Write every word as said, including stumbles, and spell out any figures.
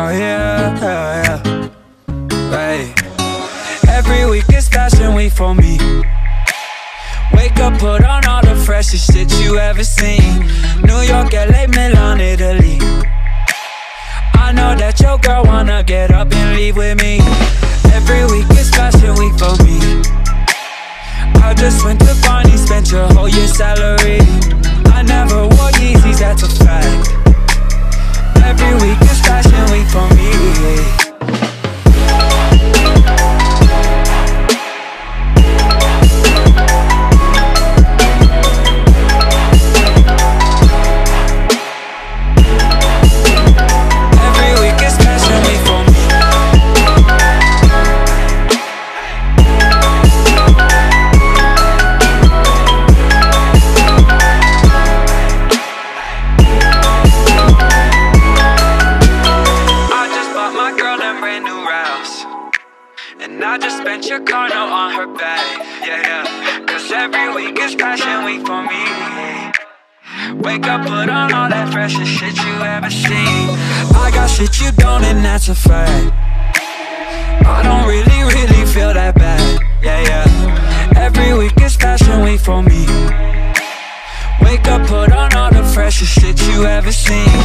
Oh yeah, yeah, yeah. Hey. Every week is fashion week for me. Wake up, put on all the freshest shit you ever seen. New York, L A, Milan, Italy. I know that your girl wanna get up and leave with me. Every week is fashion week for me. I just went to Barney, spent your whole year's salary. I never wore Yeezys, that's a fact. Every week is fashion week for me. And I just spent your car note on her back, yeah, yeah. Cause every week is fashion week for me. Wake up, put on all that freshest shit you ever seen. I got shit you don't, and that's a fact. I don't really, really feel that bad, yeah, yeah. Every week is fashion week for me. Wake up, put on all the freshest shit you ever seen.